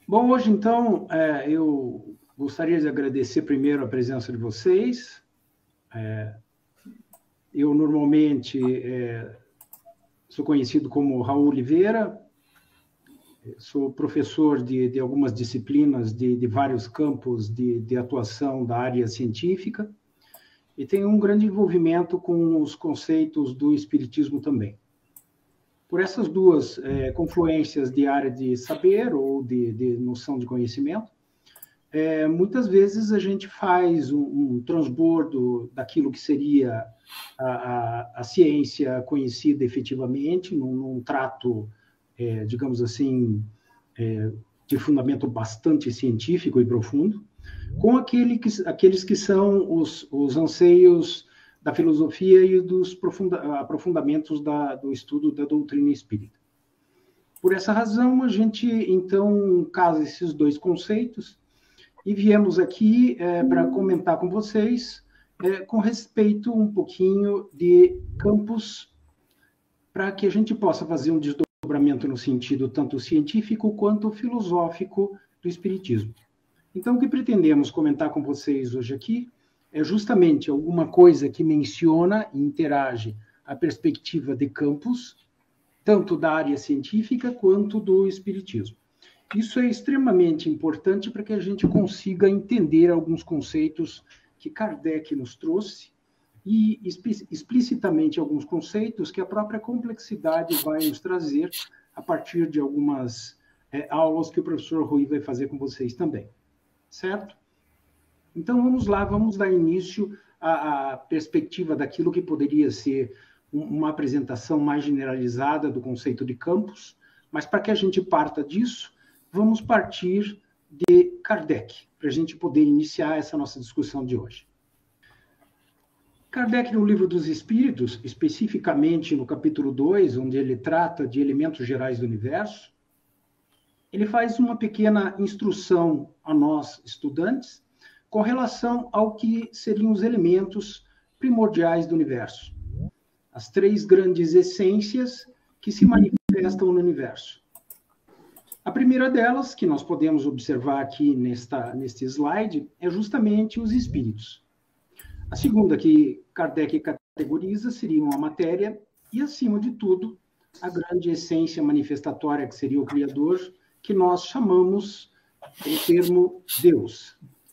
Bom, hoje, então, eu gostaria de agradecer primeiro a presença de vocês. Eu, normalmente, sou conhecido como Raul Oliveira, sou professor de algumas disciplinas de vários campos de atuação da área científica e tenho um grande envolvimento com os conceitos do Espiritismo também. Por essas duas confluências de área de saber ou de noção de conhecimento, muitas vezes a gente faz um transbordo daquilo que seria a ciência conhecida efetivamente, num trato, digamos assim, de fundamento bastante científico e profundo, com aqueles que são os anseios da filosofia e dos aprofundamentos do estudo da doutrina espírita. Por essa razão, a gente, então, casa esses dois conceitos e viemos aqui para comentar com vocês com respeito um pouquinho de campos para que a gente possa fazer um desdobramento no sentido tanto científico quanto filosófico do Espiritismo. Então, o que pretendemos comentar com vocês hoje aqui é justamente alguma coisa que menciona e interage a perspectiva de campos, tanto da área científica quanto do Espiritismo. Isso é extremamente importante para que a gente consiga entender alguns conceitos que Kardec nos trouxe e explicitamente alguns conceitos que a própria complexidade vai nos trazer a partir de algumas aulas que o professor Rui vai fazer com vocês também. Certo? Então, vamos lá, vamos dar início à perspectiva daquilo que poderia ser uma apresentação mais generalizada do conceito de campos, mas para que a gente parta disso, vamos partir de Kardec, para a gente poder iniciar essa nossa discussão de hoje. Kardec, no Livro dos Espíritos, especificamente no capítulo 2, onde ele trata de elementos gerais do universo, ele faz uma pequena instrução a nós, estudantes, com relação ao que seriam os elementos primordiais do universo. As três grandes essências que se manifestam no universo. A primeira delas, que nós podemos observar aqui neste slide, é justamente os espíritos. A segunda que Kardec categoriza seriam a matéria e, acima de tudo, a grande essência manifestatória, que seria o Criador, que nós chamamos o termo Deus.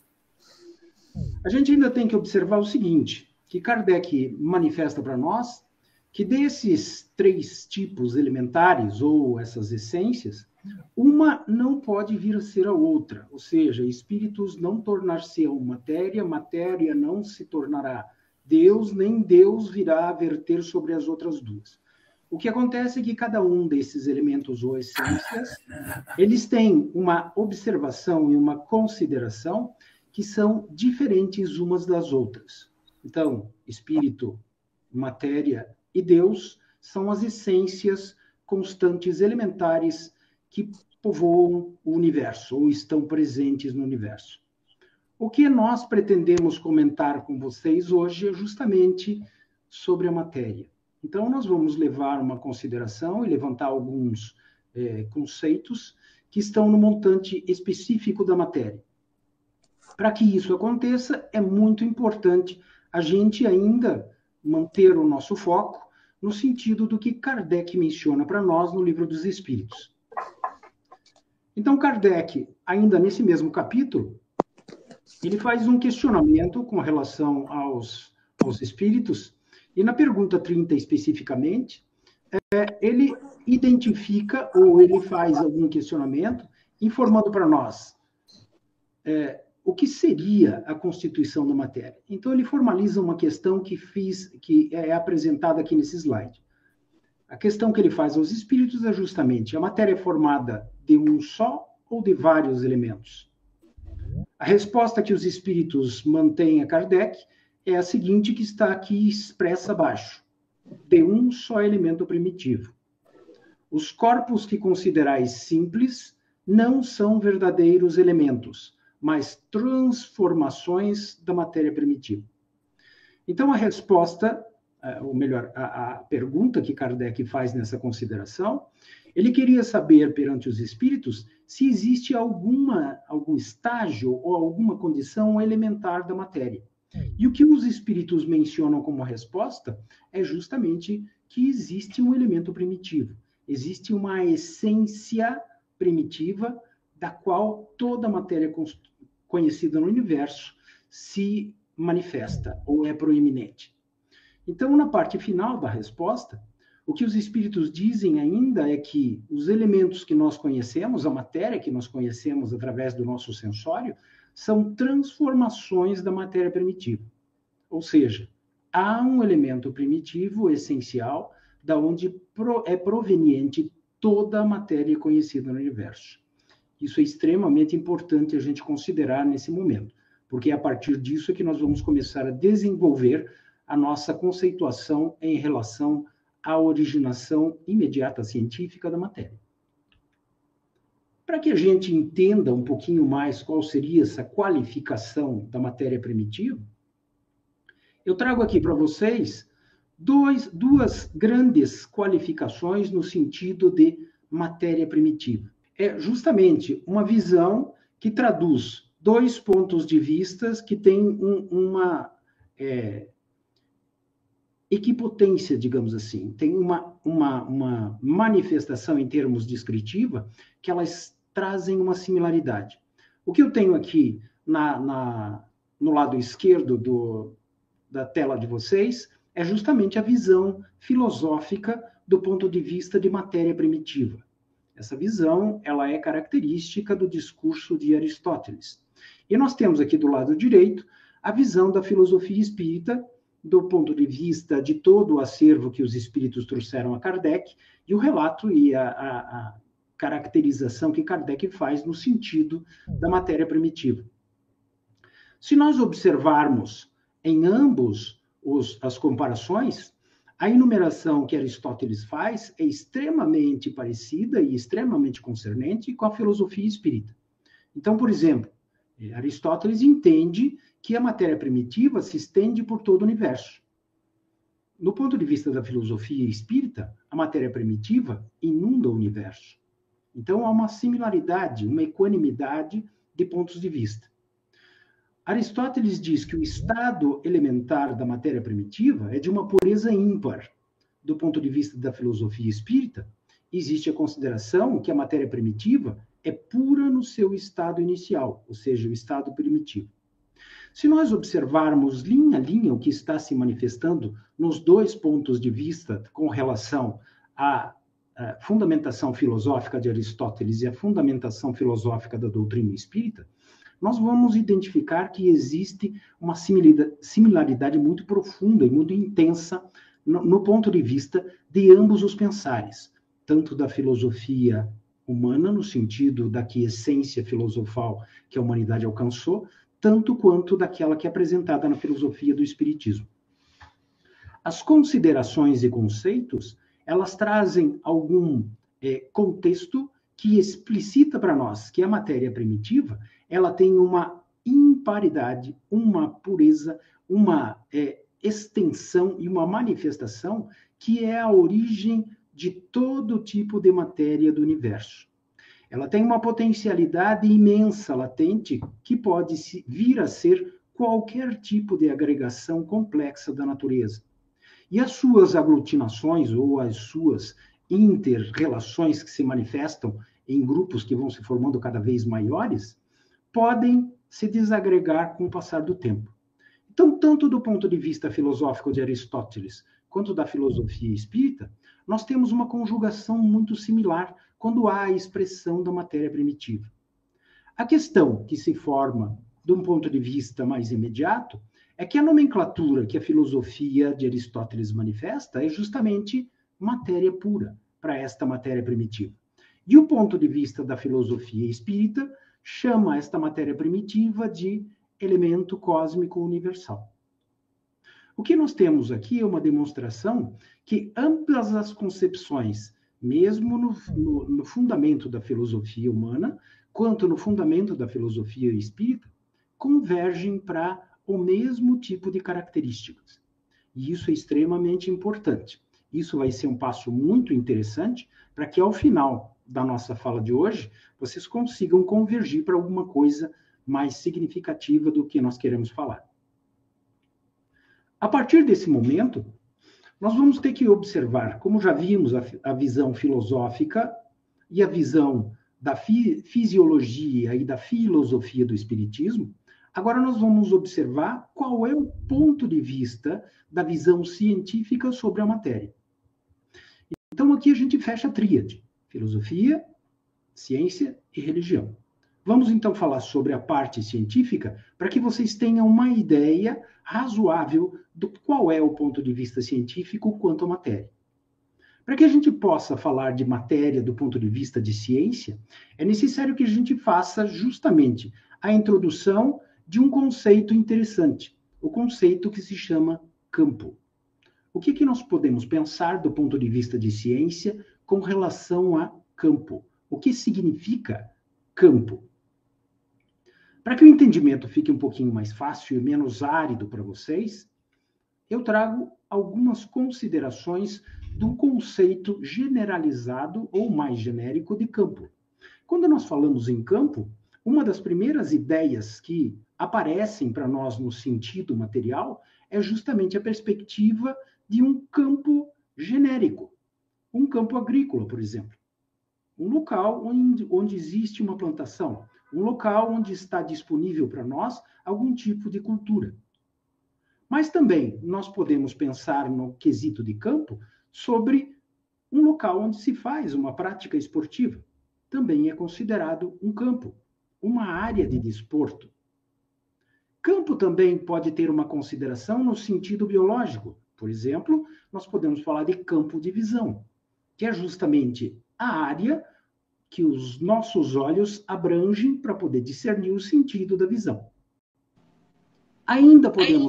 A gente ainda tem que observar o seguinte, que Kardec manifesta para nós que desses três tipos elementares, ou essas essências, uma não pode vir a ser a outra, ou seja, espíritos não tornar-se-ão matéria, matéria não se tornará Deus, nem Deus virá a verter sobre as outras duas. O que acontece é que cada um desses elementos ou essências, eles têm uma observação e uma consideração que são diferentes umas das outras. Então, espírito, matéria e Deus são as essências constantes elementares que povoam o universo, ou estão presentes no universo. O que nós pretendemos comentar com vocês hoje é justamente sobre a matéria. Então, nós vamos levar uma consideração e levantar alguns conceitos que estão no montante específico da matéria. Para que isso aconteça, é muito importante a gente ainda manter o nosso foco no sentido do que Kardec menciona para nós no Livro dos Espíritos. Então, Kardec, ainda nesse mesmo capítulo, ele faz um questionamento com relação aos espíritos, e na pergunta 30 especificamente, ele identifica ou ele faz algum questionamento informando para nós o que seria a constituição da matéria. Então, ele formaliza uma questão que é apresentada aqui nesse slide. A questão que ele faz aos espíritos é justamente: a matéria é formada de um só ou de vários elementos? A resposta que os espíritos mantêm a Kardec é a seguinte, que está aqui expressa abaixo: de um só elemento primitivo. Os corpos que considerais simples não são verdadeiros elementos, mas transformações da matéria primitiva. Então, a resposta, ou melhor, a pergunta que Kardec faz nessa consideração, Ele queria saber perante os espíritos se existe algum estágio ou alguma condição elementar da matéria. E o que os espíritos mencionam como resposta é justamente que existe um elemento primitivo, existe uma essência primitiva da qual toda a matéria conhecida no universo se manifesta ou é proeminente. Então, na parte final da resposta, o que os espíritos dizem ainda é que os elementos que nós conhecemos, a matéria que nós conhecemos através do nosso sensório, são transformações da matéria primitiva. Ou seja, há um elemento primitivo essencial da onde é proveniente toda a matéria conhecida no universo. Isso é extremamente importante a gente considerar nesse momento, porque é a partir disso que nós vamos começar a desenvolver a nossa conceituação em relação à originação imediata científica da matéria. Para que a gente entenda um pouquinho mais qual seria essa qualificação da matéria primitiva, eu trago aqui para vocês duas grandes qualificações no sentido de matéria primitiva. É justamente uma visão que traduz dois pontos de vista que têm uma equipotência, digamos assim, tem uma manifestação em termos descritiva que elas trazem uma similaridade. O que eu tenho aqui no lado esquerdo da tela de vocês é justamente a visão filosófica do ponto de vista de matéria primitiva. Essa visão, ela é característica do discurso de Aristóteles. E nós temos aqui do lado direito a visão da filosofia espírita, do ponto de vista de todo o acervo que os espíritos trouxeram a Kardec, e o relato e a caracterização que Kardec faz no sentido da matéria primitiva. Se nós observarmos em ambos as comparações, a enumeração que Aristóteles faz é extremamente parecida e extremamente concernente com a filosofia espírita. Então, por exemplo, Aristóteles entende que a matéria primitiva se estende por todo o universo. No ponto de vista da filosofia espírita, a matéria primitiva inunda o universo. Então, há uma similaridade, uma equanimidade de pontos de vista. Aristóteles diz que o estado elementar da matéria primitiva é de uma pureza ímpar. Do ponto de vista da filosofia espírita, existe a consideração que a matéria primitiva é pura no seu estado inicial, ou seja, o estado primitivo. Se nós observarmos linha a linha o que está se manifestando nos dois pontos de vista com relação à fundamentação filosófica de Aristóteles e a fundamentação filosófica da doutrina espírita, nós vamos identificar que existe uma similaridade muito profunda e muito intensa no ponto de vista de ambos os pensares, tanto da filosofia humana, no sentido da essência filosofal que a humanidade alcançou, tanto quanto daquela que é apresentada na filosofia do Espiritismo. As considerações e conceitos, elas trazem algum contexto que explicita para nós que a matéria primitiva, ela tem uma imparidade, uma pureza, uma extensão e uma manifestação que é a origem de todo tipo de matéria do universo. Ela tem uma potencialidade imensa, latente, que pode vir a ser qualquer tipo de agregação complexa da natureza. E as suas aglutinações ou as suas inter-relações que se manifestam em grupos que vão se formando cada vez maiores, podem se desagregar com o passar do tempo. Então, tanto do ponto de vista filosófico de Aristóteles, quanto da filosofia espírita, nós temos uma conjugação muito similar quando há a expressão da matéria primitiva. A questão que se forma, de um ponto de vista mais imediato, é que a nomenclatura que a filosofia de Aristóteles manifesta é justamente matéria pura para esta matéria primitiva. E o ponto de vista da filosofia espírita chama esta matéria primitiva de elemento cósmico universal. O que nós temos aqui é uma demonstração que ambas as concepções, mesmo no fundamento da filosofia humana, quanto no fundamento da filosofia espírita, convergem para o mesmo tipo de características. E isso é extremamente importante. Isso vai ser um passo muito interessante para que, ao final da nossa fala de hoje, vocês consigam convergir para alguma coisa mais significativa do que nós queremos falar. A partir desse momento, nós vamos ter que observar, como já vimos a visão filosófica e a visão da fisiologia e da filosofia do espiritismo, agora nós vamos observar qual é o ponto de vista da visão científica sobre a matéria. Então aqui a gente fecha a tríade: filosofia, ciência e religião. Vamos então falar sobre a parte científica para que vocês tenham uma ideia razoável do qual é o ponto de vista científico quanto à matéria. Para que a gente possa falar de matéria do ponto de vista de ciência, é necessário que a gente faça justamente a introdução de um conceito interessante, o conceito que se chama campo. O que nós podemos pensar do ponto de vista de ciência com relação a campo? O que significa campo? Para que o entendimento fique um pouquinho mais fácil e menos árido para vocês, eu trago algumas considerações do conceito generalizado ou mais genérico de campo. Quando nós falamos em campo, uma das primeiras ideias que aparecem para nós no sentido material é justamente a perspectiva de um campo genérico, um campo agrícola, por exemplo. Um local onde existe uma plantação, um local onde está disponível para nós algum tipo de cultura. Mas também nós podemos pensar no quesito de campo sobre um local onde se faz uma prática esportiva. Também é considerado um campo, uma área de desporto. Campo também pode ter uma consideração no sentido biológico. Por exemplo, nós podemos falar de campo de visão, que é justamente a área que os nossos olhos abrangem para poder discernir o sentido da visão. Ainda podemos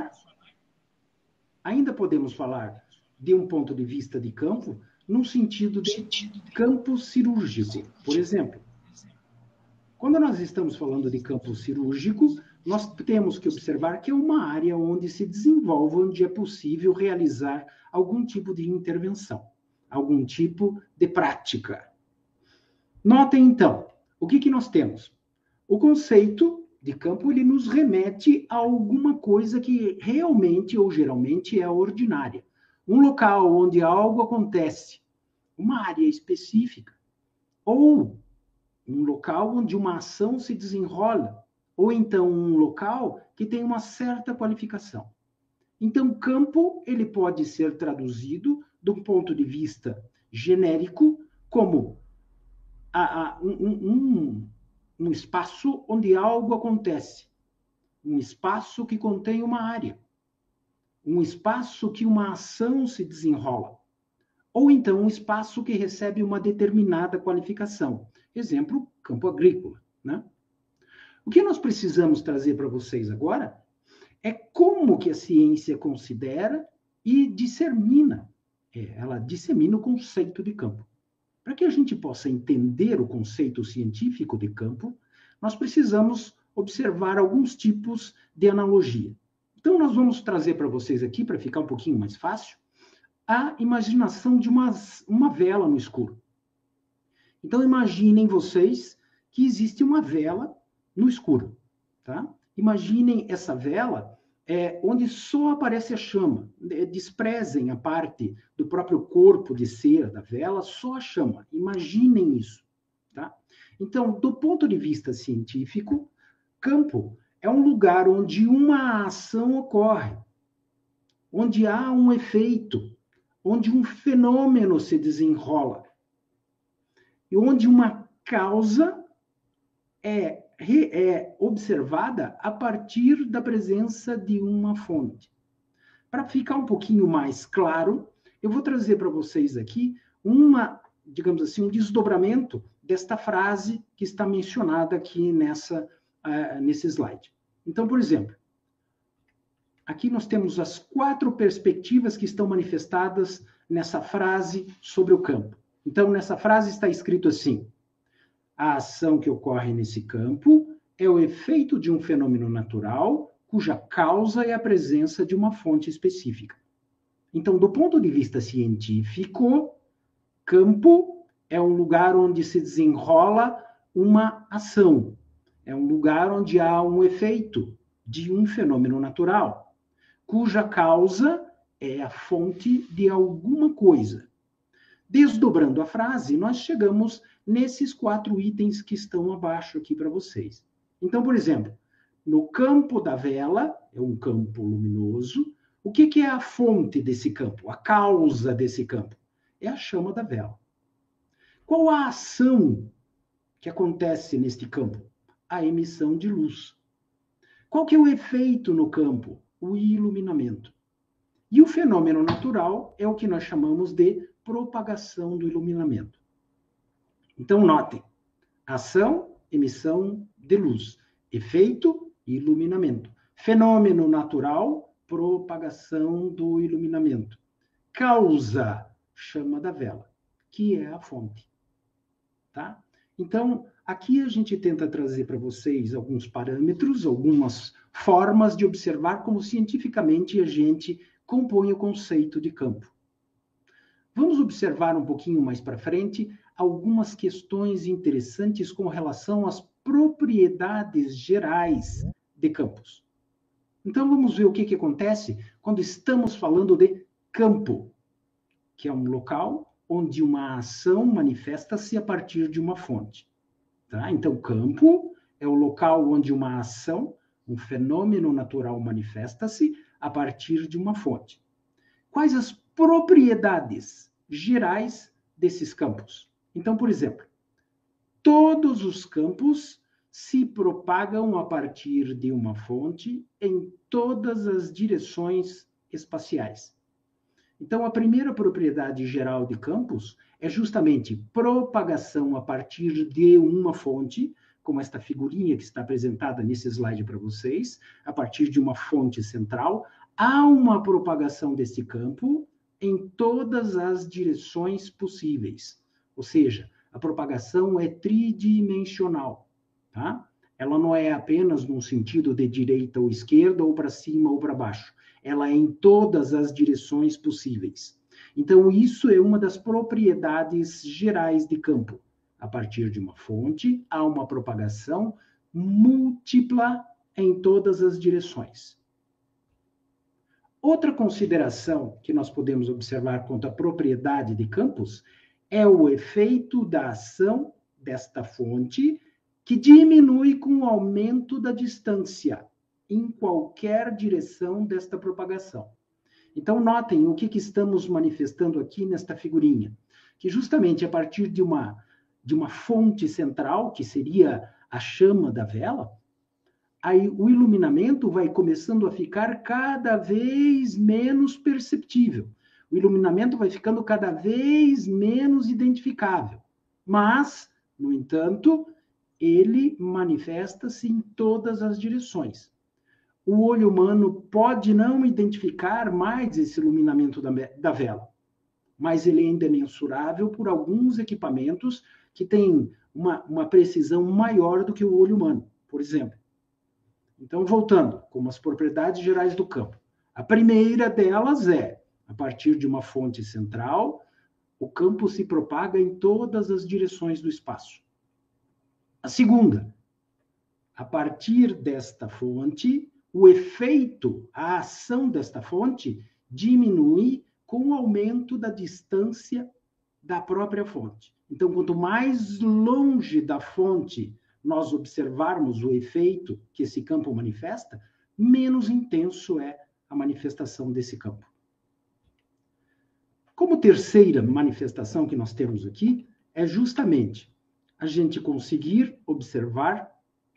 falar de um ponto de vista de campo no sentido de campo cirúrgico. Por exemplo, quando nós estamos falando de campo cirúrgico, nós temos que observar que é uma área onde se desenvolve, onde é possível realizar algum tipo de intervenção, algum tipo de prática. Notem, então, o que nós temos? O conceito de campo, ele nos remete a alguma coisa que realmente ou geralmente é ordinária. Um local onde algo acontece, uma área específica, ou um local onde uma ação se desenrola, ou então um local que tem uma certa qualificação. Então, campo, ele pode ser traduzido, de um ponto de vista genérico, como um espaço onde algo acontece, um espaço que contém uma área, um espaço que uma ação se desenrola, ou então um espaço que recebe uma determinada qualificação. Exemplo, campo agrícola, né? O que nós precisamos trazer para vocês agora é como que a ciência considera e dissemina, ela dissemina o conceito de campo. Para que a gente possa entender o conceito científico de campo, nós precisamos observar alguns tipos de analogia. Então, nós vamos trazer para vocês aqui, para ficar um pouquinho mais fácil, a imaginação de uma vela no escuro. Então, imaginem vocês que existe uma vela no escuro, tá? Imaginem essa vela onde só aparece a chama. Desprezem a parte do próprio corpo de cera da vela, só a chama. Imaginem isso, tá? Então, do ponto de vista científico, campo é um lugar onde uma ação ocorre, onde há um efeito, onde um fenômeno se desenrola, e onde uma causa é observada a partir da presença de uma fonte. Para ficar um pouquinho mais claro, eu vou trazer para vocês aqui digamos assim, um desdobramento desta frase que está mencionada aqui nesse slide. Então, por exemplo, aqui nós temos as 4 perspectivas que estão manifestadas nessa frase sobre o campo. Então, nessa frase está escrito assim: a ação que ocorre nesse campo é o efeito de um fenômeno natural, cuja causa é a presença de uma fonte específica. Então, do ponto de vista científico, campo é um lugar onde se desenrola uma ação. É um lugar onde há um efeito de um fenômeno natural, cuja causa é a fonte de alguma coisa. Desdobrando a frase, nós chegamos nesses 4 itens que estão abaixo aqui para vocês. Então, por exemplo, no campo da vela, é um campo luminoso, o que é a fonte desse campo? A causa desse campo? É a chama da vela. Qual a ação que acontece neste campo? A emissão de luz. Qual que é o efeito no campo? O iluminamento. E o fenômeno natural é o que nós chamamos de propagação do iluminamento. Então, notem, ação, emissão de luz, efeito, iluminamento. Fenômeno natural, propagação do iluminamento. Causa, chama da vela, que é a fonte. Tá? Então, aqui a gente tenta trazer para vocês alguns parâmetros, algumas formas de observar como cientificamente a gente compõe o conceito de campo. Vamos observar um pouquinho mais para frente algumas questões interessantes com relação às propriedades gerais de campos. Então, vamos ver o que acontece quando estamos falando de campo, que é um local onde uma ação manifesta-se a partir de uma fonte. Tá? Então, campo é o local onde uma ação, um fenômeno natural manifesta-se a partir de uma fonte. Quais as propriedades gerais desses campos? Então, por exemplo, todos os campos se propagam a partir de uma fonte em todas as direções espaciais. Então, a primeira propriedade geral de campos é justamente propagação a partir de uma fonte, como esta figurinha que está apresentada nesse slide para vocês, a partir de uma fonte central, há uma propagação desse campo em todas as direções possíveis. Ou seja, a propagação é tridimensional, tá? Ela não é apenas num sentido de direita ou esquerda, ou para cima ou para baixo. Ela é em todas as direções possíveis. Então, isso é uma das propriedades gerais de campo. A partir de uma fonte, há uma propagação múltipla em todas as direções. Outra consideração que nós podemos observar quanto à propriedade de campos é o efeito da ação desta fonte, que diminui com o aumento da distância em qualquer direção desta propagação. Então, notem o que estamos manifestando aqui nesta figurinha, que justamente a partir de uma fonte central, que seria a chama da vela, aí o iluminamento vai começando a ficar cada vez menos perceptível. O iluminamento vai ficando cada vez menos identificável. Mas, no entanto, ele manifesta-se em todas as direções. O olho humano pode não identificar mais esse iluminamento da vela, mas ele ainda é mensurável por alguns equipamentos que têm uma precisão maior do que o olho humano, por exemplo. Então, voltando, como as propriedades gerais do campo. A primeira delas é, a partir de uma fonte central, o campo se propaga em todas as direções do espaço. A segunda, a partir desta fonte, o efeito, a ação desta fonte diminui com o aumento da distância da própria fonte. Então, quanto mais longe da fonte nós observarmos o efeito que esse campo manifesta, menos intenso é a manifestação desse campo. Como terceira manifestação que nós temos aqui, é justamente a gente conseguir observar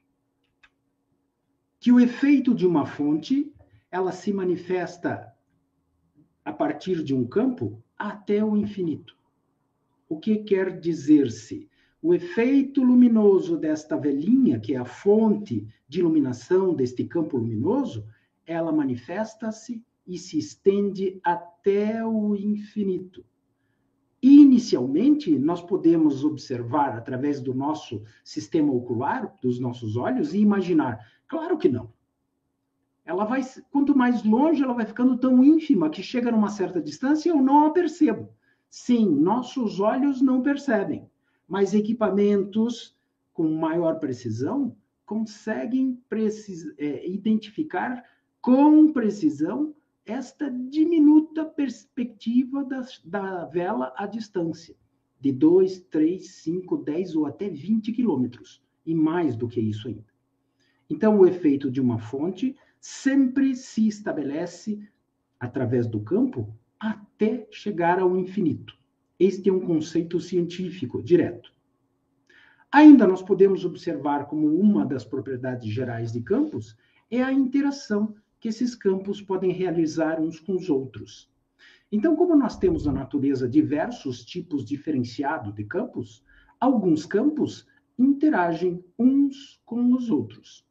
que o efeito de uma fonte, ela se manifesta a partir de um campo até o infinito. O que quer dizer-se? O efeito luminoso desta velinha, que é a fonte de iluminação deste campo luminoso, ela manifesta-se e se estende até o infinito. Inicialmente, nós podemos observar através do nosso sistema ocular, dos nossos olhos, e imaginar. Claro que não. ela vai, quanto mais longe, ela vai ficando tão ínfima que chega numa certa distância e eu não a percebo. Sim, nossos olhos não percebem, mas equipamentos com maior precisão conseguem identificar com precisão esta diminuta perspectiva da vela à distância, de 2, 3, 5, 10 ou até 20 quilômetros, e mais do que isso ainda. Então, o efeito de uma fonte sempre se estabelece através do campo até chegar ao infinito. Este é um conceito científico direto. Ainda nós podemos observar como uma das propriedades gerais de campos é a interação que esses campos podem realizar uns com os outros. Então, como nós temos na natureza diversos tipos diferenciados de campos, alguns campos interagem uns com os outros.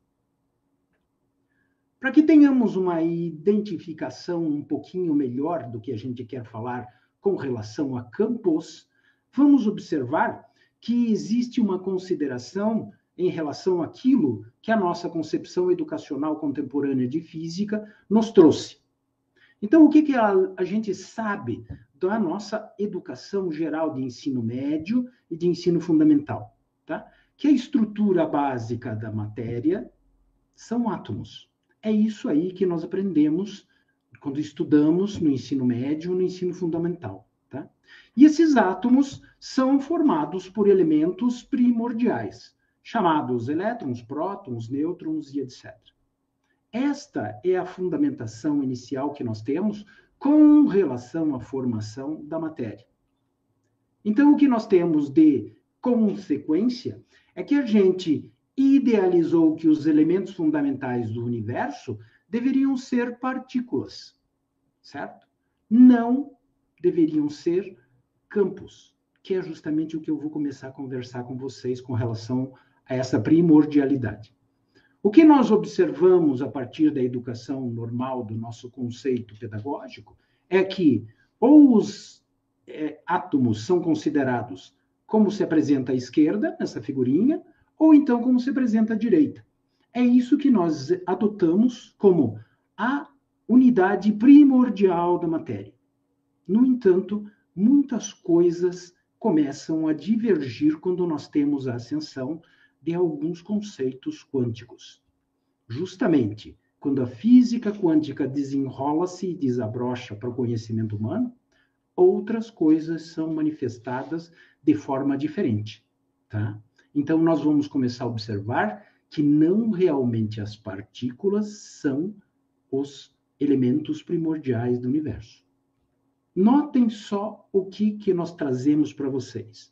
Para que tenhamos uma identificação um pouquinho melhor do que a gente quer falar com relação a campos, vamos observar que existe uma consideração em relação àquilo que a nossa concepção educacional contemporânea de física nos trouxe. Então, o que a gente sabe da nossa educação geral de ensino médio e de ensino fundamental? Tá? Que a estrutura básica da matéria são átomos. É isso aí que nós aprendemos quando estudamos no ensino médio, no ensino fundamental. Tá? E esses átomos são formados por elementos primordiais, chamados elétrons, prótons, nêutrons e etc. Esta é a fundamentação inicial que nós temos com relação à formação da matéria. Então, o que nós temos de consequência é que a gente idealizou que os elementos fundamentais do universo deveriam ser partículas, certo? Não deveriam ser campos, que é justamente o que eu vou começar a conversar com vocês com relação a essa primordialidade. O que nós observamos a partir da educação normal do nosso conceito pedagógico é que ou os átomos são considerados como se apresenta à esquerda, nessa figurinha, ou então como se apresenta à direita. É isso que nós adotamos como a unidade primordial da matéria. No entanto, muitas coisas começam a divergir quando nós temos a ascensão de alguns conceitos quânticos. Justamente quando a física quântica desenrola-se e desabrocha para o conhecimento humano, outras coisas são manifestadas de forma diferente, tá? Então, nós vamos começar a observar que não realmente as partículas são os elementos primordiais do universo. Notem só o que nós trazemos para vocês.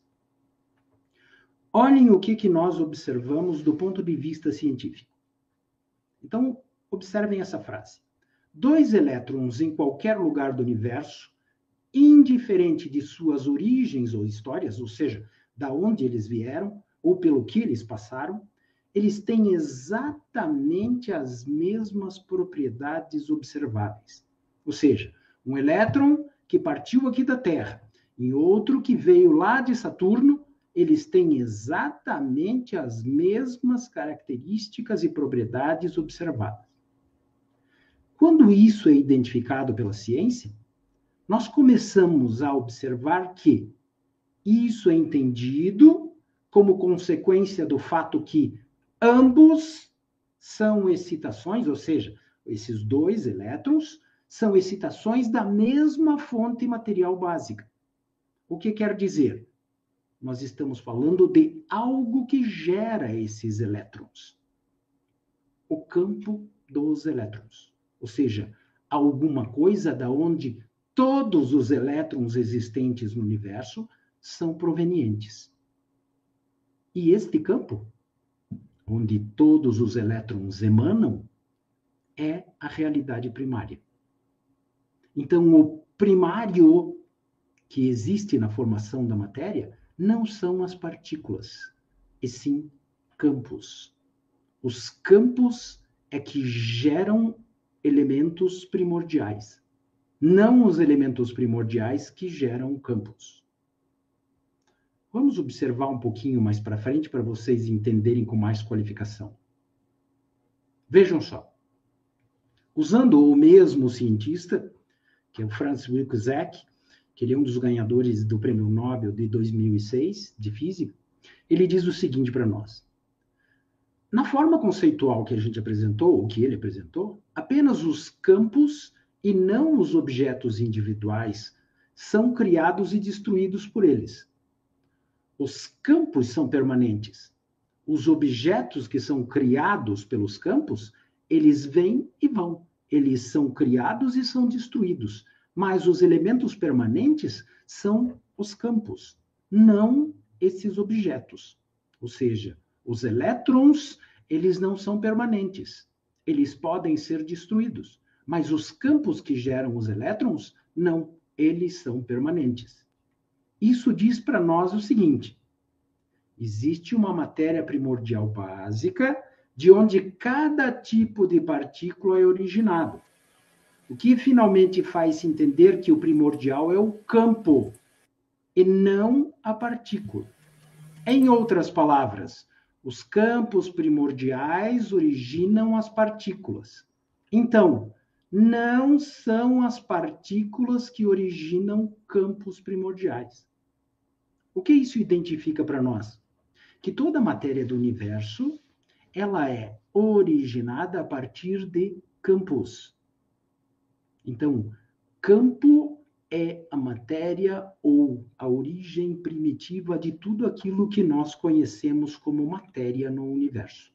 Olhem o que nós observamos do ponto de vista científico. Então, observem essa frase. 2 elétrons em qualquer lugar do universo, indiferente de suas origens ou histórias, ou seja, da onde eles vieram ou pelo que eles passaram, eles têm exatamente as mesmas propriedades observáveis. Ou seja, um elétron que partiu aqui da Terra e outro que veio lá de Saturno, eles têm exatamente as mesmas características e propriedades observadas. Quando isso é identificado pela ciência, nós começamos a observar que isso é entendido como consequência do fato que ambos são excitações, ou seja, esses 2 elétrons são excitações da mesma fonte material básica. O que quer dizer? Nós estamos falando de algo que gera esses elétrons. O campo dos elétrons. Ou seja, alguma coisa da onde todos os elétrons existentes no universo são provenientes. E este campo, onde todos os elétrons emanam, é a realidade primária. Então, o primário que existe na formação da matéria não são as partículas, e sim campos. Os campos é que geram elementos primordiais, não os elementos primordiais que geram campos. Vamos observar um pouquinho mais para frente para vocês entenderem com mais qualificação. Vejam só. Usando o mesmo cientista, que é o Franz Wilczek, que ele é um dos ganhadores do Prêmio Nobel de 2006, de Física, ele diz o seguinte para nós. Na forma conceitual que a gente apresentou, o que ele apresentou, apenas os campos e não os objetos individuais são criados e destruídos por eles. Os campos são permanentes. Os objetos que são criados pelos campos, eles vêm e vão. Eles são criados e são destruídos. Mas os elementos permanentes são os campos, não esses objetos. Ou seja, os elétrons, eles não são permanentes. Eles podem ser destruídos. Mas os campos que geram os elétrons, não. Eles são permanentes. Isso diz para nós o seguinte: existe uma matéria primordial básica de onde cada tipo de partícula é originado. O que finalmente faz se entender que o primordial é o campo e não a partícula. Em outras palavras, os campos primordiais originam as partículas. Então, não são as partículas que originam campos primordiais. O que isso identifica para nós? Que toda a matéria do universo, ela é originada a partir de campos. Então, campo é a matéria ou a origem primitiva de tudo aquilo que nós conhecemos como matéria no universo.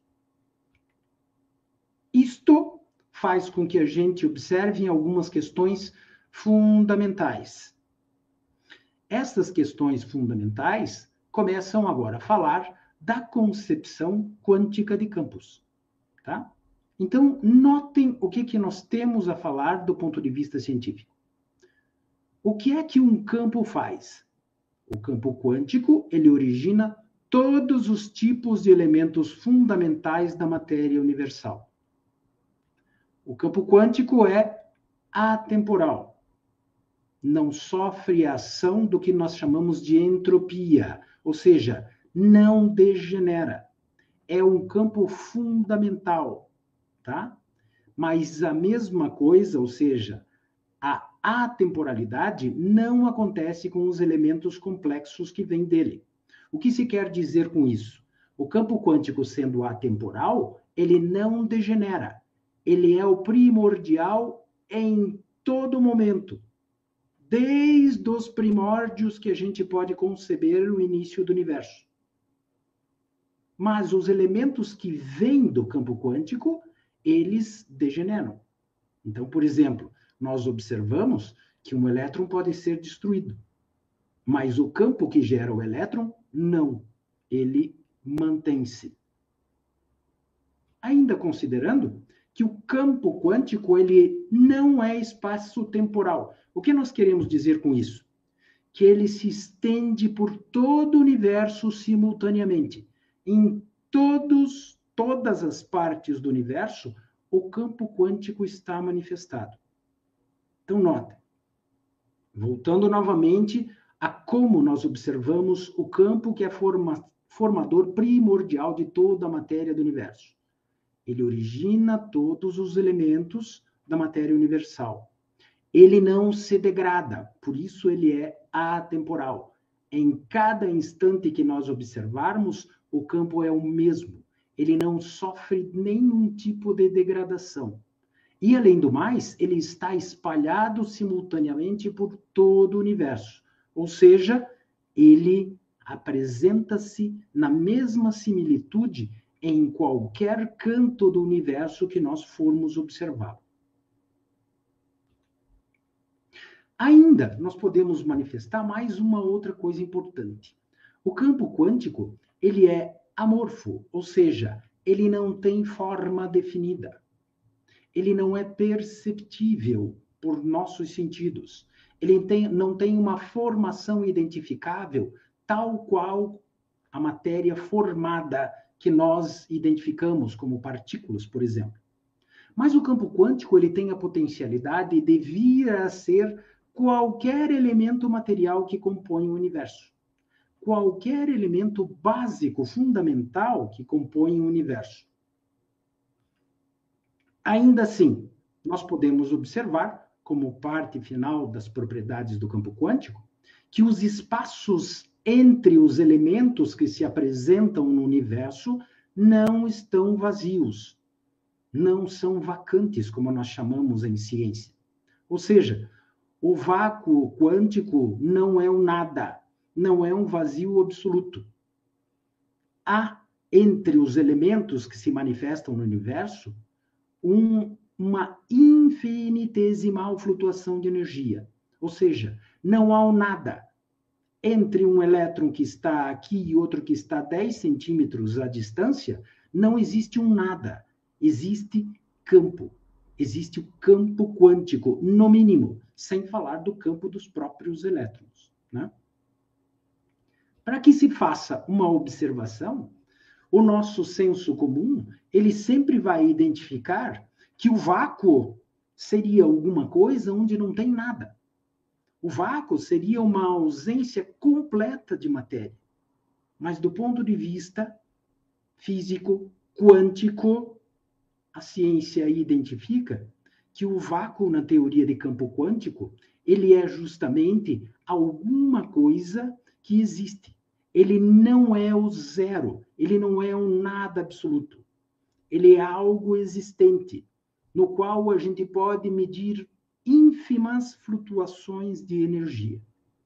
Isto faz com que a gente observe algumas questões fundamentais. Essas questões fundamentais começam agora a falar da concepção quântica de campos, tá? Então, notem o que nós temos a falar do ponto de vista científico. O que é que um campo faz? O campo quântico, ele origina todos os tipos de elementos fundamentais da matéria universal. O campo quântico é atemporal. Não sofre a ação do que nós chamamos de entropia, ou seja, não degenera. É um campo fundamental, tá? Mas a mesma coisa, ou seja, a atemporalidade não acontece com os elementos complexos que vêm dele. O que se quer dizer com isso? O campo quântico, sendo atemporal, ele não degenera. Ele é o primordial em todo momento. Desde os primórdios que a gente pode conceber o início do universo. Mas os elementos que vêm do campo quântico, eles degeneram. Então, por exemplo, nós observamos que um elétron pode ser destruído, mas o campo que gera o elétron, não. Ele mantém-se. Ainda considerando que o campo quântico, ele não é espaço-temporal. O que nós queremos dizer com isso? Que ele se estende por todo o universo simultaneamente. Em todas as partes do universo, o campo quântico está manifestado. Então, nota. Voltando novamente a como nós observamos o campo que é formador primordial de toda a matéria do universo. Ele origina todos os elementos da matéria universal. Ele não se degrada, por isso ele é atemporal. Em cada instante que nós observarmos, o campo é o mesmo. Ele não sofre nenhum tipo de degradação. E, além do mais, ele está espalhado simultaneamente por todo o universo. Ou seja, ele apresenta-se na mesma similitude em qualquer canto do universo que nós formos observar. Ainda, nós podemos manifestar mais uma outra coisa importante. O campo quântico, ele é amorfo, ou seja, ele não tem forma definida. Ele não é perceptível por nossos sentidos. Ele não tem uma formação identificável, tal qual a matéria formada que nós identificamos como partículas, por exemplo. Mas o campo quântico, ele tem a potencialidade de vir a ser qualquer elemento material que compõe o universo. Qualquer elemento básico, fundamental que compõe o universo. Ainda assim, nós podemos observar, como parte final das propriedades do campo quântico, que os espaços entre os elementos que se apresentam no universo não estão vazios, não são vacantes, como nós chamamos em ciência. Ou seja, o vácuo quântico não é um nada, não é um vazio absoluto. Há, entre os elementos que se manifestam no universo, uma infinitesimal flutuação de energia. Ou seja, não há um nada. Entre um elétron que está aqui e outro que está a 10 centímetros à distância, não existe um nada. Existe campo. Existe o campo quântico, no mínimo, sem falar do campo dos próprios elétrons, né? Para que se faça uma observação, o nosso senso comum, ele sempre vai identificar que o vácuo seria alguma coisa onde não tem nada. O vácuo seria uma ausência completa de matéria. Mas do ponto de vista físico, quântico, a ciência identifica que o vácuo na teoria de campo quântico, ele é justamente alguma coisa que existe. Ele não é o zero, ele não é um nada absoluto. Ele é algo existente, no qual a gente pode medir ínfimas flutuações de energia.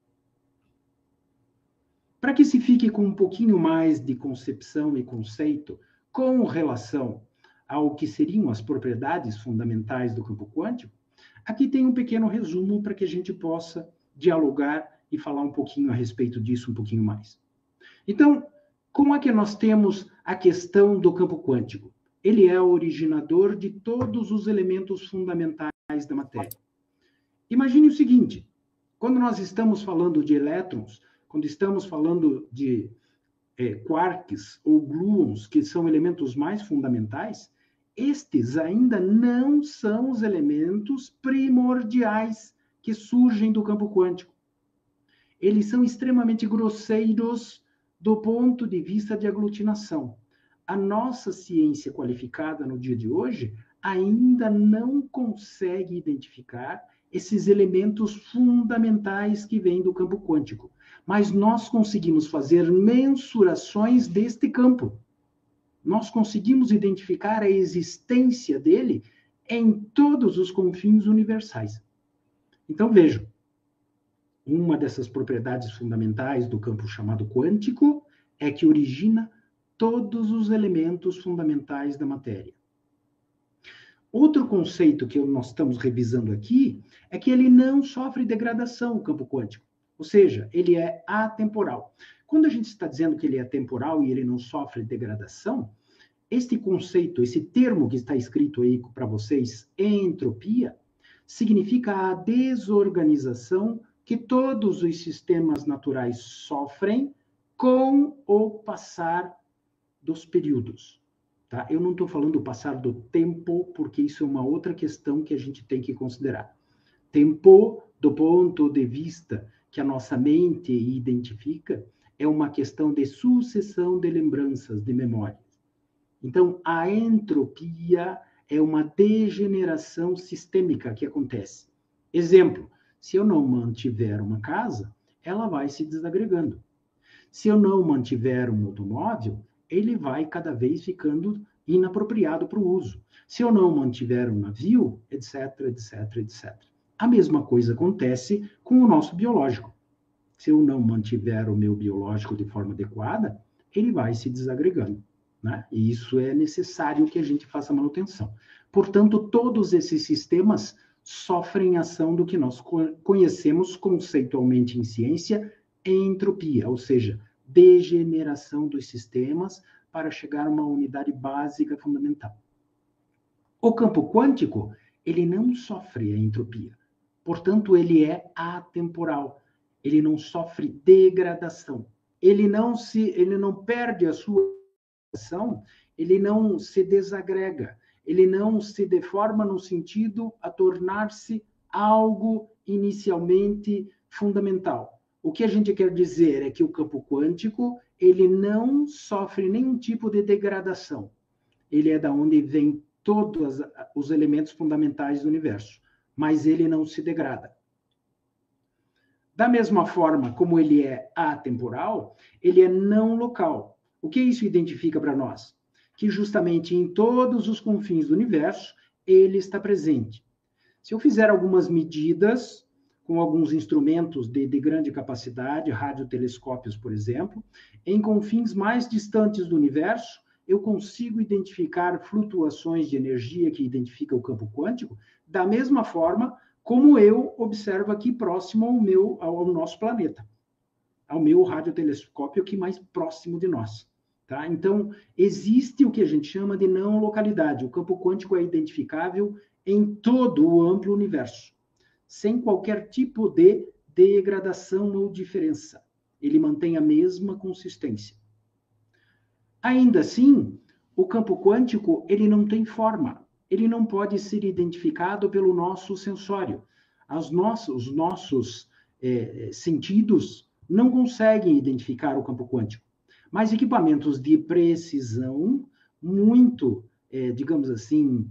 Para que se fique com um pouquinho mais de concepção e conceito com relação ao que seriam as propriedades fundamentais do campo quântico, aqui tem um pequeno resumo para que a gente possa dialogar e falar um pouquinho a respeito disso um pouquinho mais. Então, como é que nós temos a questão do campo quântico? Ele é o originador de todos os elementos fundamentais da matéria. Imagine o seguinte, quando nós estamos falando de elétrons, quando estamos falando de quarks ou gluons, que são elementos mais fundamentais, estes ainda não são os elementos primordiais que surgem do campo quântico. Eles são extremamente grosseiros do ponto de vista de aglutinação. A nossa ciência qualificada no dia de hoje ainda não consegue identificar esses elementos fundamentais que vêm do campo quântico. Mas nós conseguimos fazer mensurações deste campo. Nós conseguimos identificar a existência dele em todos os confins universais. Então, vejam, uma dessas propriedades fundamentais do campo chamado quântico é que origina todos os elementos fundamentais da matéria. Outro conceito que nós estamos revisando aqui é que ele não sofre degradação, o campo quântico. Ou seja, ele é atemporal. Quando a gente está dizendo que ele é atemporal e ele não sofre degradação, este conceito, esse termo que está escrito aí para vocês, entropia, significa a desorganização que todos os sistemas naturais sofrem com o passar dos períodos. Tá? Eu não estou falando do passar do tempo, porque isso é uma outra questão que a gente tem que considerar. Tempo, do ponto de vista que a nossa mente identifica, é uma questão de sucessão de lembranças, de memórias. Então, a entropia é uma degeneração sistêmica que acontece. Exemplo, se eu não mantiver uma casa, ela vai se desagregando. Se eu não mantiver um automóvel, ele vai cada vez ficando inapropriado para o uso. Se eu não mantiver um navio, etc, etc, etc. A mesma coisa acontece com o nosso biológico. Se eu não mantiver o meu biológico de forma adequada, ele vai se desagregando, né? E isso é necessário que a gente faça manutenção. Portanto, todos esses sistemas sofrem ação do que nós conhecemos conceitualmente em ciência, entropia, ou seja, degeneração dos sistemas para chegar a uma unidade básica fundamental. O campo quântico, ele não sofre a entropia. Portanto, ele é atemporal. Ele não sofre degradação. Ele não perde a sua ação, ele não se desagrega, ele não se deforma no sentido a tornar-se algo inicialmente fundamental. O que a gente quer dizer é que o campo quântico, ele não sofre nenhum tipo de degradação. Ele é da onde vem todos os elementos fundamentais do universo, mas ele não se degrada. Da mesma forma como ele é atemporal, ele é não local. O que isso identifica para nós? Que justamente em todos os confins do universo, ele está presente. Se eu fizer algumas medidas com alguns instrumentos de grande capacidade, radiotelescópios, por exemplo, em confins mais distantes do universo, eu consigo identificar flutuações de energia que identifica o campo quântico, da mesma forma como eu observo aqui próximo ao nosso planeta, ao meu radiotelescópio aqui mais próximo de nós. Tá? Então, existe o que a gente chama de não localidade. O campo quântico é identificável em todo o amplo universo, sem qualquer tipo de degradação ou diferença. Ele mantém a mesma consistência. Ainda assim, o campo quântico ele não tem forma. Ele não pode ser identificado pelo nosso sensório. Os nossos sentidos não conseguem identificar o campo quântico. Mas equipamentos de precisão muito, digamos assim,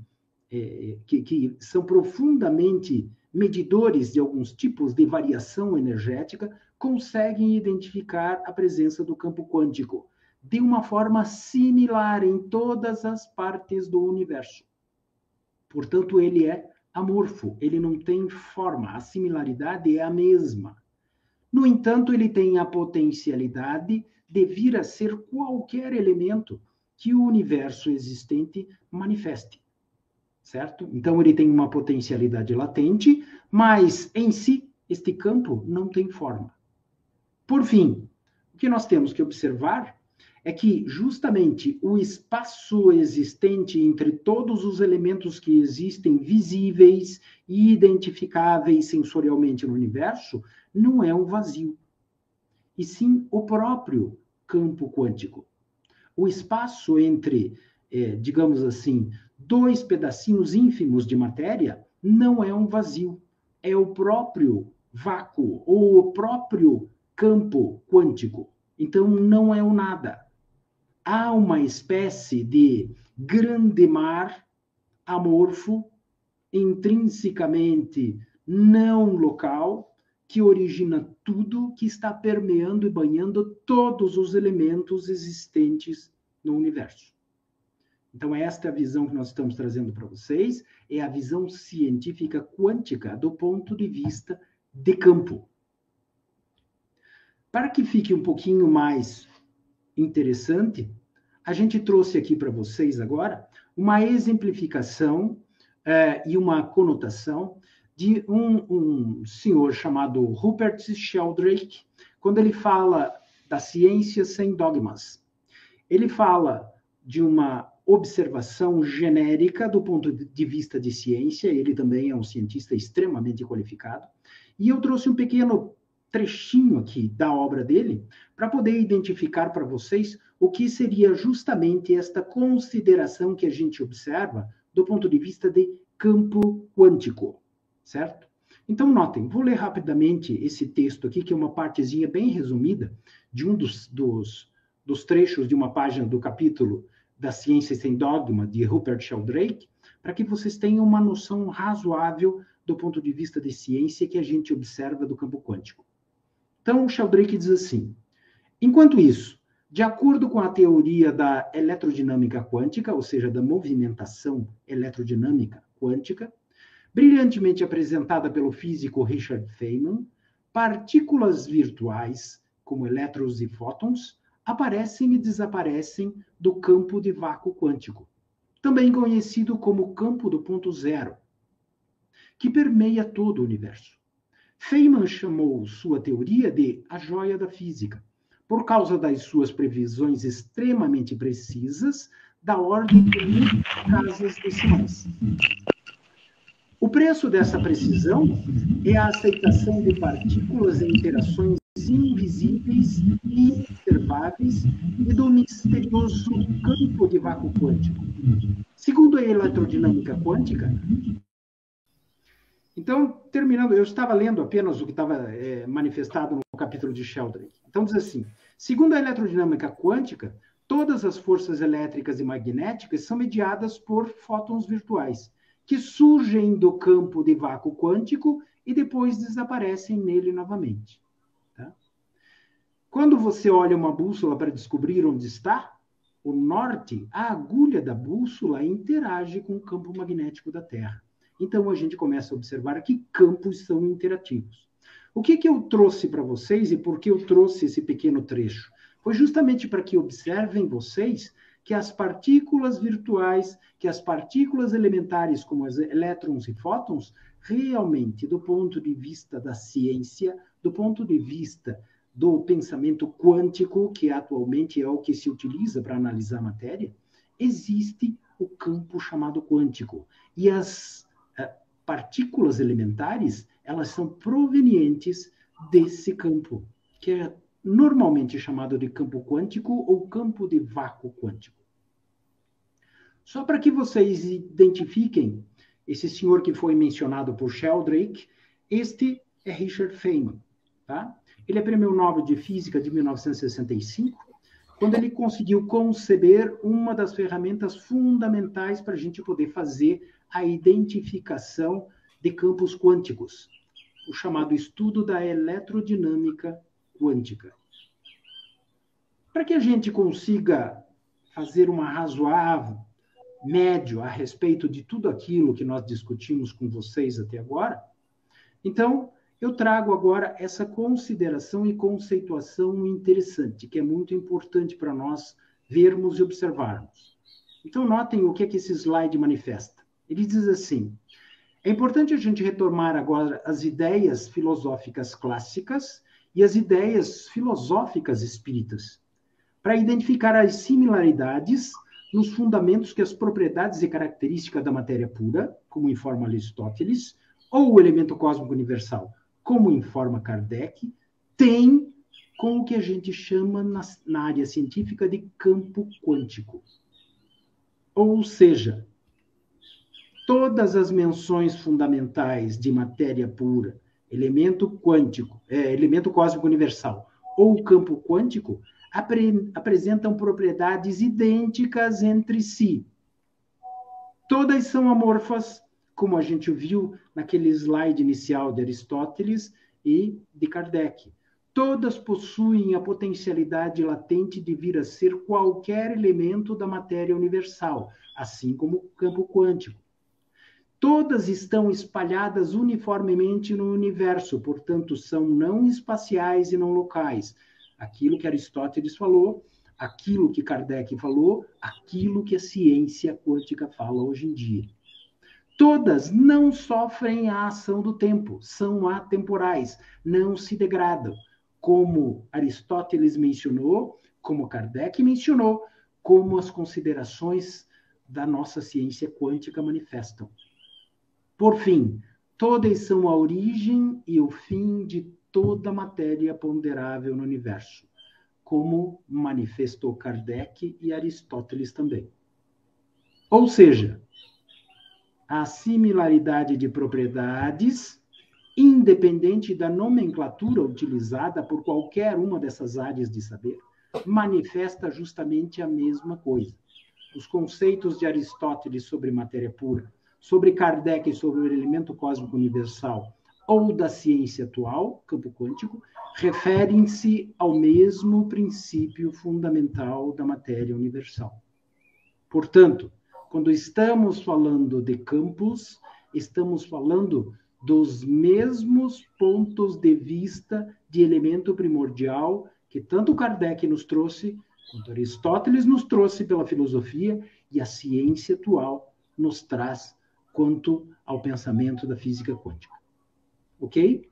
que são profundamente medidores de alguns tipos de variação energética, conseguem identificar a presença do campo quântico de uma forma similar em todas as partes do universo. Portanto, ele é amorfo, ele não tem forma, a similaridade é a mesma. No entanto, ele tem a potencialidade de vir a ser qualquer elemento que o universo existente manifeste, certo? Então, ele tem uma potencialidade latente, mas, em si, este campo não tem forma. Por fim, o que nós temos que observar é que, justamente, o espaço existente entre todos os elementos que existem visíveis e identificáveis sensorialmente no universo não é um vazio, e sim o próprio campo quântico. O espaço entre, digamos assim, dois pedacinhos ínfimos de matéria não é um vazio, é o próprio vácuo, ou o próprio campo quântico. Então, não é o nada. Há uma espécie de grande mar amorfo, intrinsecamente não local, que origina tudo que está permeando e banhando todos os elementos existentes no universo. Então, esta é a visão que nós estamos trazendo para vocês, é a visão científica quântica do ponto de vista de campo. Para que fique um pouquinho mais interessante, a gente trouxe aqui para vocês agora uma exemplificação e uma conotação de um senhor chamado Rupert Sheldrake, quando ele fala da ciência sem dogmas. Ele fala de uma observação genérica do ponto de vista de ciência, ele também é um cientista extremamente qualificado, e eu trouxe um pequeno trechinho aqui da obra dele para poder identificar para vocês o que seria justamente esta consideração que a gente observa do ponto de vista de campo quântico, certo? Então, notem, vou ler rapidamente esse texto aqui, que é uma partezinha bem resumida de um dos trechos de uma página do capítulo da Ciência Sem Dogma, de Rupert Sheldrake, para que vocês tenham uma noção razoável do ponto de vista de ciência que a gente observa do campo quântico. Então, o Sheldrake diz assim: enquanto isso, de acordo com a teoria da eletrodinâmica quântica, ou seja, da movimentação eletrodinâmica quântica, brilhantemente apresentada pelo físico Richard Feynman, partículas virtuais, como elétrons e fótons, aparecem e desaparecem do campo de vácuo quântico, também conhecido como campo do ponto zero, que permeia todo o universo. Feynman chamou sua teoria de a joia da física, por causa das suas previsões extremamente precisas, da ordem de 1000 casas decimais. O preço dessa precisão é a aceitação de partículas em interações invisíveis e inobserváveis e do misterioso campo de vácuo quântico. Segundo a eletrodinâmica quântica, então, terminando, eu estava lendo apenas o que estava manifestado no capítulo de Sheldrake. Então, diz assim: segundo a eletrodinâmica quântica, Todas as forças elétricas e magnéticas são mediadas por fótons virtuais, que surgem do campo de vácuo quântico e depois desaparecem nele novamente. Tá? Quando você olha uma bússola para descobrir onde está, o norte, a agulha da bússola interage com o campo magnético da Terra. Então, a gente começa a observar que campos são interativos. O que eu trouxe para vocês e por que eu trouxe esse pequeno trecho? Foi justamente para que observem vocês que as partículas virtuais, que as partículas elementares, como os elétrons e fótons, realmente, do ponto de vista da ciência, do ponto de vista do pensamento quântico, que atualmente é o que se utiliza para analisar a matéria, existe o campo chamado quântico. E as partículas elementares, elas são provenientes desse campo, que é normalmente chamado de campo quântico ou campo de vácuo quântico. Só para que vocês identifiquem esse senhor que foi mencionado por Sheldrake, este é Richard Feynman, tá? Ele é prêmio Nobel de Física de 1965, quando ele conseguiu conceber uma das ferramentas fundamentais para a gente poder fazer a identificação de campos quânticos, o chamado estudo da eletrodinâmica quântica. Para que a gente consiga fazer uma razoável médio a respeito de tudo aquilo que nós discutimos com vocês até agora, então eu trago agora essa consideração e conceituação interessante, que é muito importante para nós vermos e observarmos. Então notem o que esse slide manifesta. Ele diz assim: é importante a gente retomar agora as ideias filosóficas clássicas e as ideias filosóficas espíritas, para identificar as similaridades nos fundamentos que as propriedades e características da matéria pura, como informa Aristóteles, ou o elemento cósmico universal, como informa Kardec, têm com o que a gente chama na área científica de campo quântico. Ou seja, todas as menções fundamentais de matéria pura, elemento quântico, elemento cósmico universal ou campo quântico apresentam propriedades idênticas entre si. Todas são amorfas, como a gente viu naquele slide inicial de Aristóteles e de Kardec. Todas possuem a potencialidade latente de vir a ser qualquer elemento da matéria universal, assim como o campo quântico. Todas estão espalhadas uniformemente no universo, portanto, são não espaciais e não locais. Aquilo que Aristóteles falou, aquilo que Kardec falou, aquilo que a ciência quântica fala hoje em dia. Todas não sofrem a ação do tempo, são atemporais, não se degradam, como Aristóteles mencionou, como Kardec mencionou, como as considerações da nossa ciência quântica manifestam. Por fim, todas são a origem e o fim de toda matéria ponderável no universo, como manifestou Kardec e Aristóteles também. Ou seja, a similaridade de propriedades, independente da nomenclatura utilizada por qualquer uma dessas áreas de saber, manifesta justamente a mesma coisa. Os conceitos de Aristóteles sobre matéria pura, sobre Kardec sobre o elemento cósmico universal, ou da ciência atual, campo quântico, referem-se ao mesmo princípio fundamental da matéria universal. Portanto, quando estamos falando de campos, estamos falando dos mesmos pontos de vista de elemento primordial que tanto Kardec nos trouxe, quanto Aristóteles nos trouxe pela filosofia, e a ciência atual nos traz quanto ao pensamento da física quântica. Ok?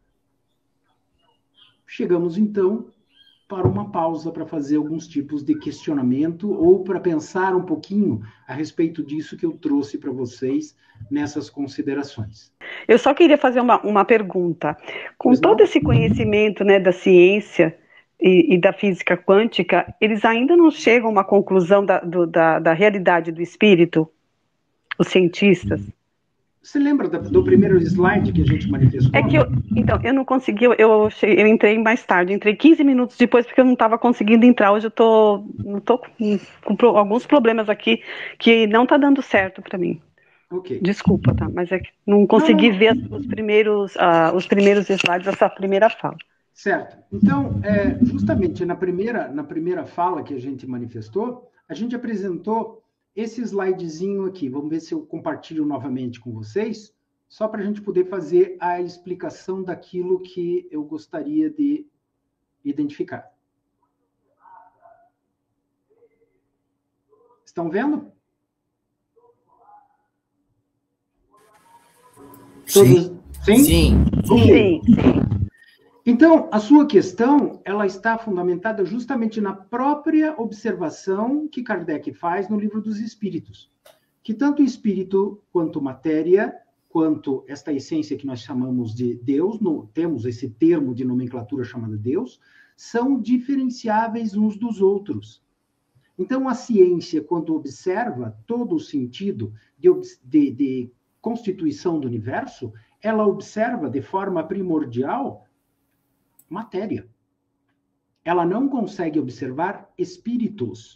Chegamos, então, para uma pausa para fazer alguns tipos de questionamento ou para pensar um pouquinho a respeito disso que eu trouxe para vocês nessas considerações. Eu só queria fazer uma pergunta. Com todo esse conhecimento, né, da ciência e da física quântica, eles ainda não chegam a uma conclusão da realidade do espírito? Os cientistas? Você lembra do primeiro slide que a gente manifestou? É que eu não consegui, eu entrei mais tarde, entrei 15 minutos depois porque eu não estava conseguindo entrar. Hoje eu tô com alguns problemas aqui que não está dando certo para mim. Ok. Desculpa, tá? Mas é que não consegui ver os primeiros slides dessa primeira fala. Certo. Então, justamente na primeira fala que a gente manifestou, a gente apresentou esse slidezinho aqui. Vamos ver se eu compartilho novamente com vocês, só para a gente poder fazer a explicação daquilo que eu gostaria de identificar. Estão vendo? Sim. Sim? Sim. Okay. Sim. Então, a sua questão, ela está fundamentada justamente na própria observação que Kardec faz no Livro dos Espíritos, que tanto o espírito quanto matéria, quanto esta essência que nós chamamos de Deus, temos esse termo de nomenclatura chamado Deus, são diferenciáveis uns dos outros. Então, a ciência, quando observa todo o sentido de constituição do universo, ela observa de forma primordial matéria. Ela não consegue observar espíritos.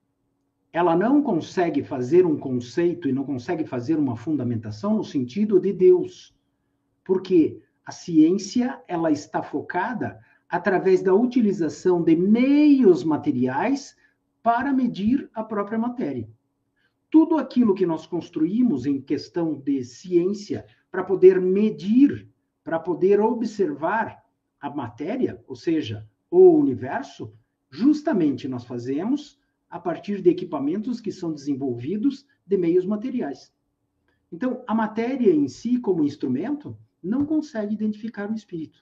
Ela não consegue fazer um conceito e não consegue fazer uma fundamentação no sentido de Deus. Porque a ciência, ela está focada através da utilização de meios materiais para medir a própria matéria. Tudo aquilo que nós construímos em questão de ciência para poder medir, para poder observar a matéria, ou seja, o universo, justamente nós fazemos a partir de equipamentos que são desenvolvidos de meios materiais. Então, a matéria em si, como instrumento, não consegue identificar o espírito.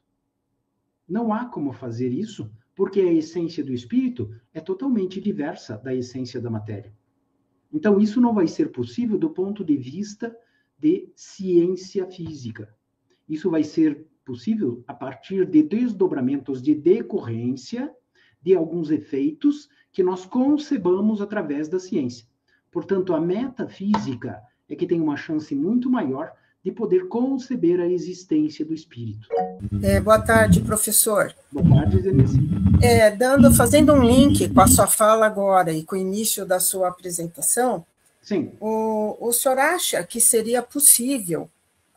Não há como fazer isso, porque a essência do espírito é totalmente diversa da essência da matéria. Então, isso não vai ser possível do ponto de vista de ciência física. Isso vai ser possível a partir de desdobramentos de decorrência de alguns efeitos que nós concebamos através da ciência. Portanto, a metafísica é que tem uma chance muito maior de poder conceber a existência do espírito. Boa tarde, professor. Boa tarde, Denise. Fazendo um link com a sua fala agora e com o início da sua apresentação, sim. O senhor acha que seria possível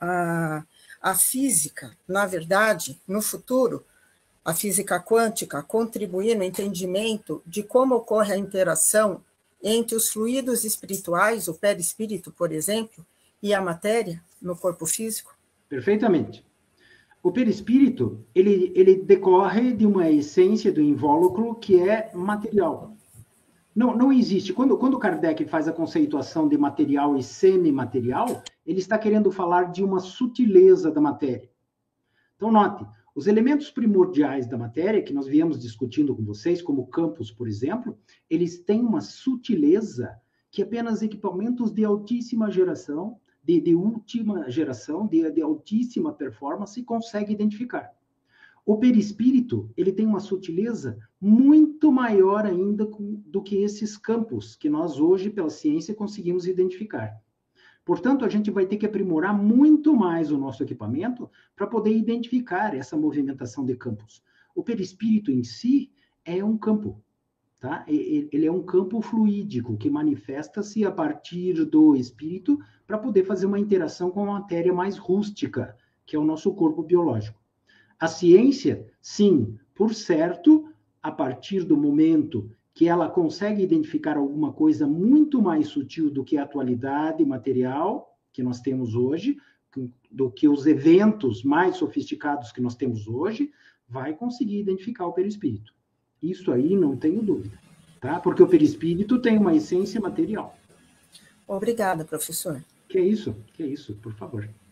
a física, na verdade, no futuro, a física quântica, contribuir no entendimento de como ocorre a interação entre os fluidos espirituais, o perispírito, por exemplo, e a matéria no corpo físico? Perfeitamente. O perispírito, ele decorre de uma essência do invólucro que é material. Não existe. Quando Kardec faz a conceituação de material e semimaterial, ele está querendo falar de uma sutileza da matéria. Então, note, os elementos primordiais da matéria, que nós viemos discutindo com vocês, como campos, por exemplo, eles têm uma sutileza que apenas equipamentos de altíssima geração, de última geração, de altíssima performance, conseguem identificar. O perispírito, ele tem uma sutileza muito maior ainda do que esses campos que nós hoje, pela ciência, conseguimos identificar. Portanto, a gente vai ter que aprimorar muito mais o nosso equipamento para poder identificar essa movimentação de campos. O perispírito em si é um campo, tá? Ele é um campo fluídico que manifesta-se a partir do espírito para poder fazer uma interação com a matéria mais rústica, que é o nosso corpo biológico. A ciência, sim, por certo, a partir do momento que ela consegue identificar alguma coisa muito mais sutil do que a atualidade material que nós temos hoje, do que os eventos mais sofisticados que nós temos hoje, vai conseguir identificar o perispírito. Isso aí não tenho dúvida, tá? Porque o perispírito tem uma essência material. Obrigada, professor. Que é isso, por favor.